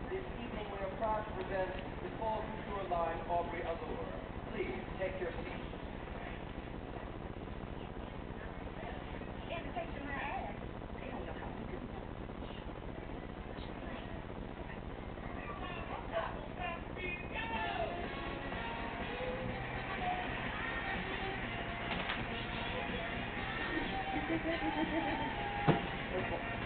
This evening we are proud to present the full couture line Aubrey Allure. Please take your seat. Invitation my ass. They don't know how to do that. Okay.